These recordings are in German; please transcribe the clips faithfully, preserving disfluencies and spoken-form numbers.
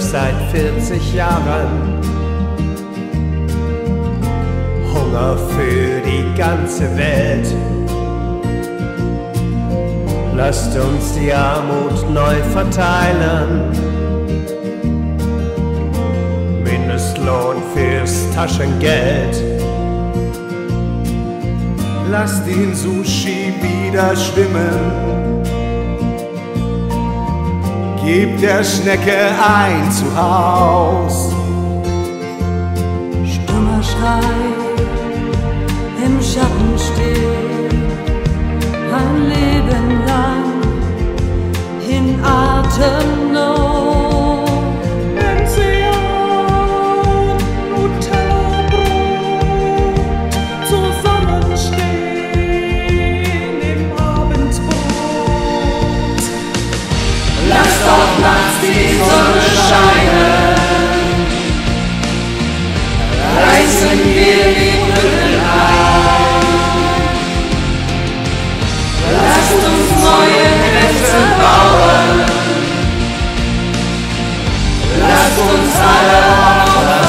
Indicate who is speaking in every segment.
Speaker 1: seit vierzig Jahren. Hunger für die ganze Welt. Lasst uns die Armut neu verteilen. Mindestlohn fürs Taschengeld.
Speaker 2: Lasst den Sushi wieder schwimmen. Gebt der Schnecke ein Zuhaus.
Speaker 3: Stummer Schrei im Schatten steht, ein Leben lang in Atemnot.
Speaker 4: Enzian, Nutella-Brot, zusammenstehen im Abendbrot.
Speaker 3: Lass doch nachts die Sonne scheinen, reißen wir die Brücken ein. Lasst uns neue Netze bauen, lasst uns alle Opfer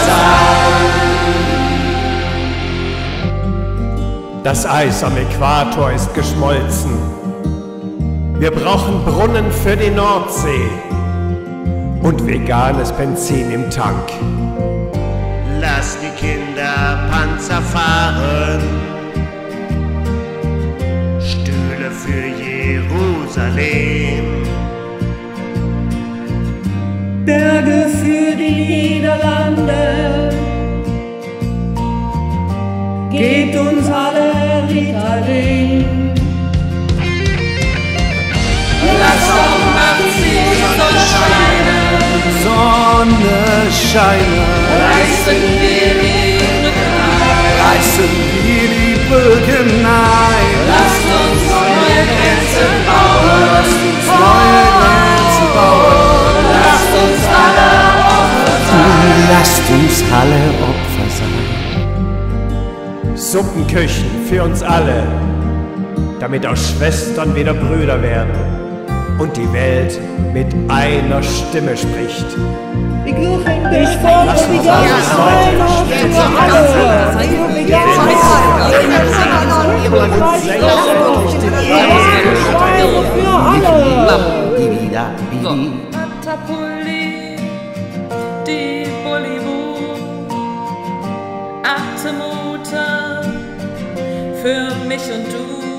Speaker 3: sein.
Speaker 1: Das Eis am Äquator ist geschmolzen. Wir brauchen Brunnen für die Nordsee und veganes Benzin im Tank.
Speaker 5: Lass die Kinder Panzer fahren, Stühle für Jerusalem,
Speaker 4: Berge für die Niederlande, gebt uns alle Ritalin.
Speaker 3: Lass doch nachts die Sonne scheinen,
Speaker 2: Sonne scheinen,
Speaker 3: reißen wir die Brücken ein.
Speaker 2: reißen wir die Brücken ein.
Speaker 3: Lasst uns neue Grenzen bauen,
Speaker 2: Lasst uns neue Grenzen bauen.
Speaker 3: lasst uns alle Opfer sein.
Speaker 2: Lasst uns alle Opfer sein.
Speaker 1: Suppenküchen für uns alle, damit aus Schwestern wieder Brüder werden und die Welt mit einer Stimme spricht.
Speaker 4: Ich fordere veganes Weihnachten für alle. Veganes Weihnachten für alle.
Speaker 3: Patapulli, die Bollywood, Atemmutter für mich und du.